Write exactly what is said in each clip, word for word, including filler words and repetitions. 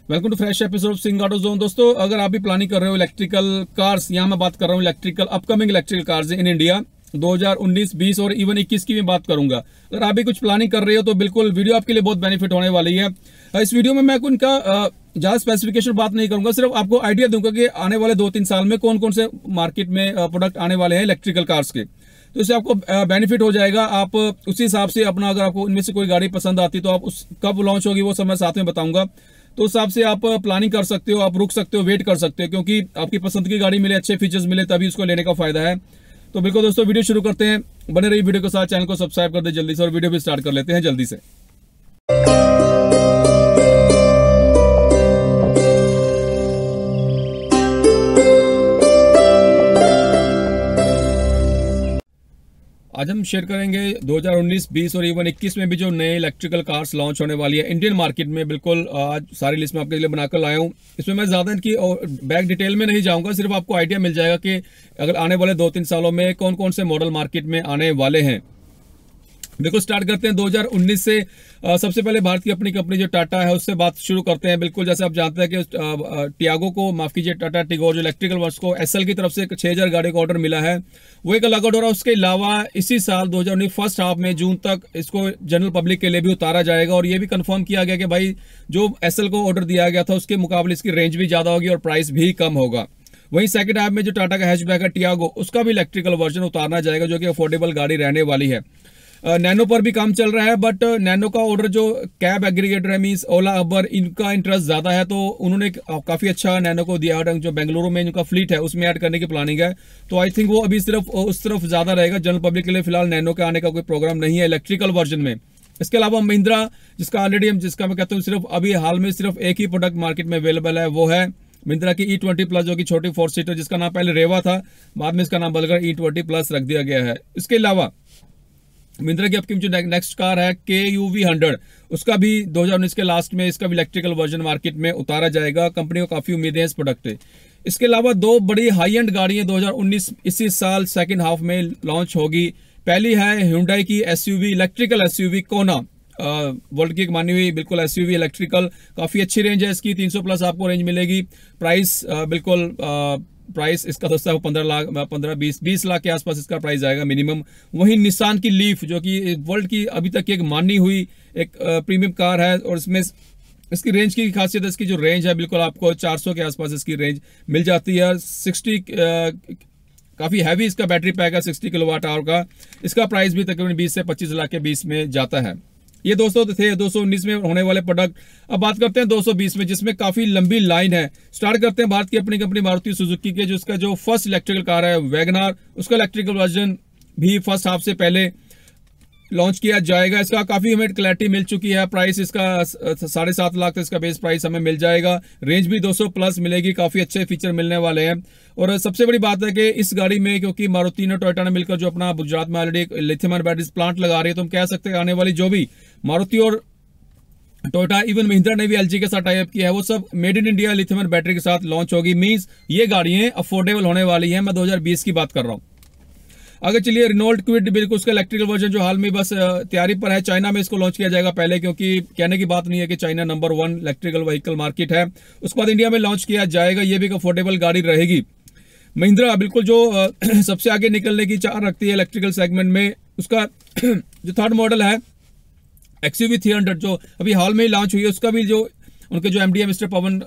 Welcome to fresh episode of Singh auto zone. दोस्तों, अगर आप भी प्लानिंग कर रहे हो इलेक्ट्रिकल कार्स, यहाँ मैं बात कर रहा हूँ electrical upcoming electrical cars in India दो हज़ार उन्नीस, बीस और इवन इक्कीस की भी बात करूंगा। अगर आप भी कुछ प्लानिंग कर रहे हो तो बिल्कुल वीडियो आपके लिए बहुत बेनिफिट होने वाली है। इस वीडियो में मैं उनका ज़्यादा स्पेसिफिकेशन बात नहीं करूंगा, सिर्फ आपको आइडिया दूंगा कि आने वाले दो तीन साल में कौन कौन से मार्केट में प्रोडक्ट आने वाले हैं इलेक्ट्रिकल कार्स के, तो इससे आपको बेनिफिट हो जाएगा। आप उसी हिसाब से अपना, अगर आपको इनमें से कोई गाड़ी पसंद आती तो आप उस कब लॉन्च होगी वो सब मैं साथ में बताऊंगा, तो उस हिसाब से आप प्लानिंग कर सकते हो, आप रुक सकते हो, वेट कर सकते हो, क्योंकि आपकी पसंद की गाड़ी मिले, अच्छे फीचर्स मिले, तभी उसको लेने का फायदा है। तो बिल्कुल दोस्तों, वीडियो शुरू करते हैं। बने रहिए वीडियो के साथ, चैनल को सब्सक्राइब कर दे जल्दी से और वीडियो भी स्टार्ट कर लेते हैं जल्दी से। आज हम शेयर करेंगे दो हज़ार उन्नीस, बीस और इवन इक्कीस में भी जो नए इलेक्ट्रिकल कार्स लॉन्च होने वाली है इंडियन मार्केट में। बिल्कुल आज सारी लिस्ट में आपके लिए बनाकर लाया हूं। इसमें मैं ज़्यादा इनकी बैक डिटेल में नहीं जाऊंगा, सिर्फ आपको आइडिया मिल जाएगा कि अगर आने वाले दो तीन सालों में कौन कौन से मॉडल मार्केट में आने वाले हैं। बिल्कुल स्टार्ट करते हैं दो हज़ार उन्नीस से। आ, सबसे पहले भारत की अपनी कंपनी जो टाटा है उससे बात शुरू करते हैं। बिल्कुल जैसे आप जानते हैं कि टियागो को, माफ कीजिए, टाटा टिगोर जो इलेक्ट्रिकल वर्क्स को एसएल की तरफ से छह हज़ार गाड़ी का ऑर्डर मिला है, वो एक अलग ऑर्डर है। उसके अलावा इसी साल दो हज़ार उन्नीस फर्स्ट हाफ में जून तक इसको जनरल पब्लिक के लिए भी उतारा जाएगा और ये भी कंफर्म किया गया कि भाई जो एसएल को ऑर्डर दिया गया था उसके मुकाबले इसकी रेंज भी ज्यादा होगी और प्राइस भी कम होगा। वहीं सेकंड हाफ में जो टाटा का हैचबैक है टियागो, उसका भी इलेक्ट्रिकल वर्जन उतारना जाएगा जो कि अफोर्डेबल गाड़ी रहने वाली है। नैनो पर भी काम चल रहा है, बट नैनो का ऑर्डर जो कैब एग्रीगेटर है, मींस ओला, अबर, इनका इंटरेस्ट ज्यादा है, तो उन्होंने काफी अच्छा नैनो को दिया है। जो बेंगलुरु में इनका फ्लीट है उसमें ऐड करने की प्लानिंग है, तो आई थिंक वो अभी सिर्फ उस तरफ ज्यादा रहेगा। जनरल पब्लिक के लिए फिलहाल नैनो के आने का कोई प्रोग्राम नहीं है इलेक्ट्रिकल वर्जन में। इसके अलावा महिंद्रा, जिसका ऑलरेडी हम जिसका मैं कहता हूँ सिर्फ अभी हाल में सिर्फ एक ही प्रोडक्ट मार्केट में अवेलेबल है, वो है महिंद्रा की ई ट्वेंटी प्लस, जो कि छोटी फोर सीटर, जिसका नाम पहले रेवा था, बाद में इसका नाम बदलकर ई ट्वेंटी प्लस रख दिया गया है। इसके अलावा महिंद्रा की अपनी जो नेक्स्ट कार है के यू वी हंड्रेड, उसका भी दो हज़ार उन्नीस के लास्ट में इसका भी इलेक्ट्रिकल वर्जन मार्केट में उतारा जाएगा। कंपनी को काफी उम्मीदें हैं इस प्रोडक्ट पे। इसके अलावा दो बड़ी हाई एंड गाड़ियां दो हज़ार उन्नीस इसी साल सेकंड हाफ में लॉन्च होगी। पहली है Hyundai की SUV, electrical SUV Kona, world की एक मानी हुई बिल्कुल एसयूवी इलेक्ट्रिकल। काफी अच्छी रेंज है इसकी, तीन सौ प्लस आपको रेंज मिलेगी। प्राइस बिल्कुल प्राइस इसका दोस्तों है पंद्रह लाख पंद्रह बीस बीस लाख के आसपास इसका प्राइस आएगा मिनिमम। वहीं निसान की लीफ, जो कि वर्ल्ड की अभी तक की एक मानी हुई एक प्रीमियम कार है, और इसमें इसकी रेंज की खासियत है, इसकी जो रेंज है बिल्कुल आपको चार सौ के आसपास इसकी रेंज मिल जाती है। सिक्सटी काफी हैवी इसका बैटरी पैक है, सिक्सटी किलोवाट आवर का। इसका प्राइस भी तकरीबन बीस से पच्चीस लाख के बीच में जाता है। ये दोस्तों थे दो सौ उन्नीस में होने वाले प्रोडक्ट। अब बात करते हैं दो सौ बीस में, जिसमें काफी लंबी लाइन है। स्टार्ट करते हैं भारत की अपनी कंपनी मारुति सुजुकी के, जो उसका जो फर्स्ट इलेक्ट्रिकल कार है वैगनार, उसका इलेक्ट्रिकल वर्जन भी फर्स्ट हाफ से पहले लॉन्च किया जाएगा। इसका काफी हमें क्लैरिटी मिल चुकी है। प्राइस इसका साढ़े सात लाख तक इसका बेस प्राइस हमें मिल जाएगा। रेंज भी दो सौ प्लस मिलेगी, काफी अच्छे फीचर मिलने वाले हैं। और सबसे बड़ी बात है कि इस गाड़ी में, क्योंकि मारुति ने टोयोटा ने मिलकर जो अपना गुजरात में already lithium ion batteries plant लगा रही है, तो हम कह सकते हैं आने वाली जो भी मारुति और टोयोटा, इवन महिंद्रा ने भी एलजी के साथ टाई अप किया है, वो सब made in India lithium ion battery के साथ लॉन्च होगी। मींस ये गाड़ियां अफोर्डेबल होने वाली है। मैं दो हज़ार बीस की बात कर रहा हूँ। आगे चलिए, रिनोल्ट क्विड, बिल्कुल उसका इलेक्ट्रिकल वर्जन जो हाल में बस तैयारी पर है। चाइना में इसको लॉन्च किया जाएगा पहले, क्योंकि कहने की बात नहीं है कि China number one electrical vehicle market है। उसके बाद इंडिया में लॉन्च किया जाएगा। ये भी एक अफोर्डेबल गाड़ी रहेगी। महिंद्रा बिल्कुल जो सबसे आगे निकलने की चाह रखती है इलेक्ट्रिकल सेगमेंट में, उसका जो थर्ड मॉडल है एक्सयूवी थ्री हंड्रेड, जो अभी हाल में ही लॉन्च हुई है, उसका भी जो उनके जो एमडी है मिस्टर पवन,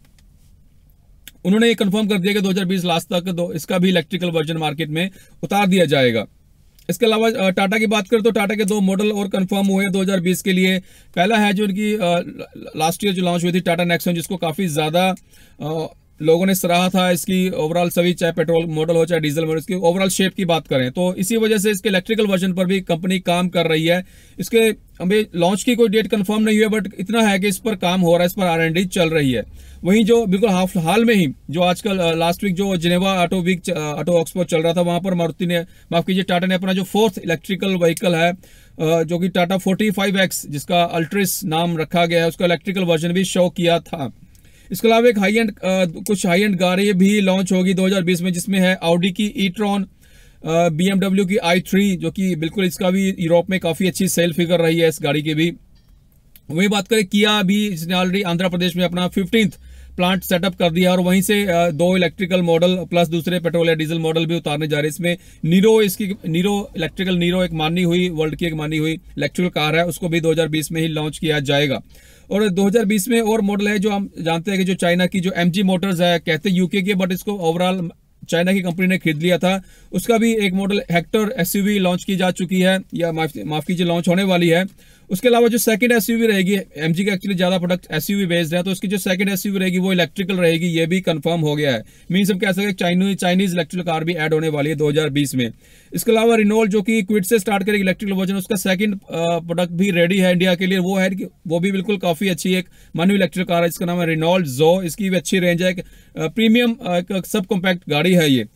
उन्होंने ये कंफर्म कर दिया कि दो हज़ार बीस लास्ट तक दो इसका भी इलेक्ट्रिकल वर्जन मार्केट में उतार दिया जाएगा। इसके अलावा टाटा की बात करें तो टाटा के दो मॉडल और कंफर्म हुए हैं दो हज़ार बीस के लिए। पहला है जो उनकी लास्ट ईयर जो लॉन्च हुई थी टाटा नेक्सॉन, जिसको काफी ज्यादा लोगों ने सराहा था। इसकी ओवरऑल सभी, चाहे पेट्रोल मॉडल हो चाहे डीजल मॉडल, इसकी ओवरऑल शेप की बात करें तो इसी वजह से इसके इलेक्ट्रिकल वर्जन पर भी कंपनी काम कर रही है। इसके अभी लॉन्च की कोई डेट कंफर्म नहीं है, बट इतना है कि इस पर काम हो रहा है, इस पर आर एंड डी चल रही है। वहीं जो बिल्कुल हाल में ही जो आजकल लास्ट वीक जो Geneva auto week auto expo चल रहा था, वहां पर मारुति ने, माफ कीजिए, टाटा ने अपना जो फोर्थ इलेक्ट्रिकल व्हीकल है, जो कि टाटा फोर्टी फाइव एक्स, जिसका अल्ट्रिस नाम रखा गया है, उसका इलेक्ट्रिकल वर्जन भी शो किया था। इसके अलावा एक हाई एंड कुछ हाई एंड गाड़ी भी लॉन्च होगी दो हज़ार बीस में, जिसमें है ऑडी की ई ट्रॉन, बीएमडब्ल्यू की आई थ्री, जो कि बिल्कुल इसका भी यूरोप में काफी अच्छी सेल फिगर रही है इस गाड़ी की भी। वही बात करें किया भी, इसने ऑलरेडी आंध्र प्रदेश में अपना फिफ्टींथ प्लांट सेटअप कर दिया और वहीं से दो इलेक्ट्रिकल मॉडल प्लस दूसरे पेट्रोल या डीजल मॉडल भी उतारने जा रहे हैं। इसमें नीरो, इसकी नीरो इलेक्ट्रिकल नीरो एक मानी हुई वर्ल्ड की एक मानी हुई इलेक्ट्रिकल कार है, उसको भी दो हज़ार बीस में ही लॉन्च किया जाएगा। और दो हज़ार बीस में और मॉडल है जो हम जानते हैं कि जो चाइना की जो एमजी मोटर्स है, कहते हैं यूके की, बट इसको ओवरऑल चाइना की कंपनी ने खरीद लिया था, उसका भी एक मॉडल हेक्टर एसयूवी लॉन्च की जा चुकी है या माफ कीजिए लॉन्च होने वाली है। उसके अलावा जो सेकंड एसयूवी रहेगी, एमजी का एक्चुअली ज्यादा प्रोडक्ट एसयूवी बेस्ड है, तो उसकी जो सेकंड एसयूवी रहेगी वो इलेक्ट्रिकल रहेगी, ये भी कंफर्म हो गया है। मींस हम कह सकते हैं चाइनीज चाइनीज इलेक्ट्रिकल कार भी ऐड होने वाली है दो हज़ार बीस में। इसके अलावा रिनोल्ट जो कि क्विड से स्टार्ट करेगी इलेक्ट्रिकल वर्जन, उसका सेकंड प्रोडक्ट भी रेडी है इंडिया के लिए, वो है कि वो भी बिल्कुल काफी अच्छी एक मान्यू इलेक्ट्रिकल कार है, इसका नाम है रिनोल्ट जो। इसकी भी अच्छी रेंज है, एक प्रीमियम सब कॉम्पैक्ट गाड़ी है ये।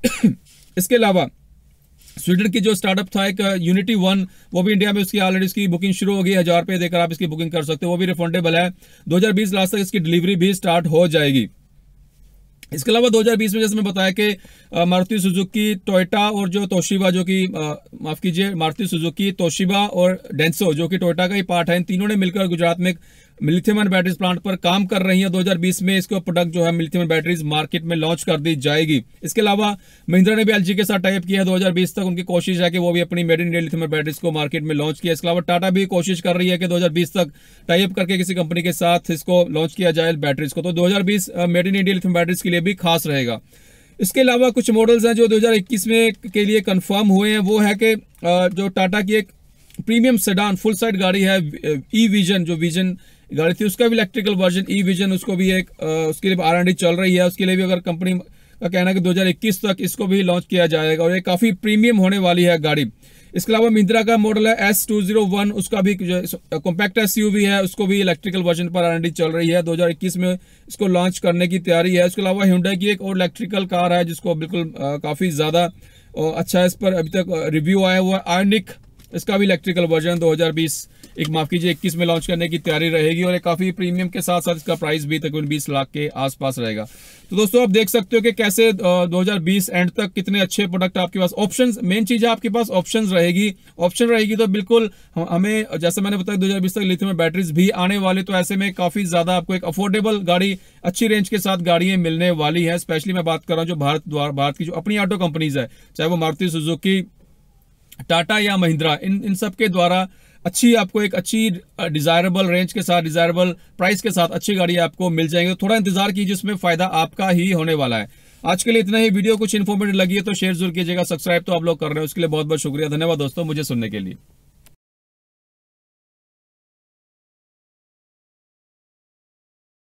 इसके अलावा स्वीडन की जो स्टार्टअप था एक यूनिटी वन, वो भी इंडिया में उसकी ऑलरेडी इसकी बुकिंग शुरू हो गई, हजार रुपए देकर आप इसकी बुकिंग कर सकते हो, वो भी रिफंडेबल है। दो हज़ार बीस लास्ट तक इसकी डिलीवरी भी स्टार्ट हो जाएगी। इसके अलावा दो हज़ार बीस में जैसे मैं बताया कि मारुति सुजुकी, टोयोटा और जो तोशिबा जो कि माफ कीजिए मारुति सुजुकी, तोशिबा और डेंसो जो कि टोयोटा का ही पार्ट है, इन तीनों ने मिलकर गुजरात में लिथियम आयन बैटरीज प्लांट पर काम कर रही है। दो हज़ार बीस में इसको प्रोडक्ट जो है लिथियम आयन बैटरीज मार्केट में लॉन्च कर दी जाएगी। इसके अलावा महिंद्रा ने भी एलजी के साथ टाइप किया है, दो हज़ार बीस तक उनकी कोशिश है कि वो भी अपनी made in India lithium ion batteries को मार्केट में लॉन्च किया। इसके अलावा टाटा भी कोशिश कर रही है कि दो हज़ार बीस तक टाइप करके किसी कंपनी के साथ इसको लॉन्च किया जाए बैटरीज को, तो दो हज़ार बीस made in India lithium batteries के लिए भी खास रहेगा। इसके अलावा कुछ मॉडल्स हैं जो दो हज़ार इक्कीस में के लिए कंफर्म हुए हैं, वो है कि जो टाटा की एक प्रीमियम सेडान फुल साइड गाड़ी है ई विजन, जो विजन गाड़ी थी उसका भी इलेक्ट्रिकल वर्जन ई विजन, उसको भी एक उसके लिए आर एंड डी चल रही है, उसके लिए भी अगर कंपनी का कहना है कि दो हज़ार इक्कीस तक इसको भी लॉन्च किया जाएगा और ये काफी प्रीमियम होने वाली है गाड़ी। इसके अलावा महिंद्रा का मॉडल है एस टू ज़ीरो वन, उसका भी कॉम्पैक्ट एसयूवी है, उसको भी इलेक्ट्रिकल वर्जन पर आर एंड डी चल रही है, दो हज़ार इक्कीस में इसको लॉन्च करने की तैयारी है। इसके अलावा hyundai की एक और इलेक्ट्रिकल कार है जिसको बिल्कुल काफी ज्यादा अच्छा है, इस पर अभी तक रिव्यू आया हुआ है आयोनिक, इसका भी इलेक्ट्रिकल वर्जन दो हज़ार बीस एक माफ कीजिए इक्कीस में लॉन्च करने की तैयारी रहेगी और एक काफी प्रीमियम के साथ साथ इसका प्राइस भी तकरीबन बीस लाख के आसपास रहेगा। तो दोस्तों आप देख सकते हो कि कैसे दो हज़ार बीस एंड तक कितने अच्छे प्रोडक्ट आपके पास, ऑप्शंस मेन चीज है आपके पास ऑप्शंस रहेगी, ऑप्शन रहेगी तो बिल्कुल हमें जैसे मैंने बताया दो हज़ार बीस तक लिथियम बैटरीज भी आने वाले, तो ऐसे में काफी ज्यादा आपको एक अफोर्डेबल गाड़ी अच्छी रेंज के साथ गाड़ियां मिलने वाली है। स्पेशली मैं बात कर रहा हूँ जो भारत द्वारा भारत की जो अपनी ऑटो कंपनीज है, चाहे वो मारुति सुजुकी, टाटा या महिंद्रा, इन इन सब के द्वारा अच्छी आपको एक अच्छी डिजायरेबल रेंज के साथ डिजायरेबल प्राइस के साथ अच्छी गाड़ी आपको मिल जाएंगे। थोड़ा इंतजार कीजिए, इसमें फायदा आपका ही होने वाला है। आज के लिए इतना ही, वीडियो कुछ इन्फॉर्मेटिव लगी है तो शेयर जरूर कीजिएगा, सब्सक्राइब तो आप लोग कर रहे हैं उसके लिए बहुत बहुत शुक्रिया, धन्यवाद दोस्तों मुझे सुनने के लिए।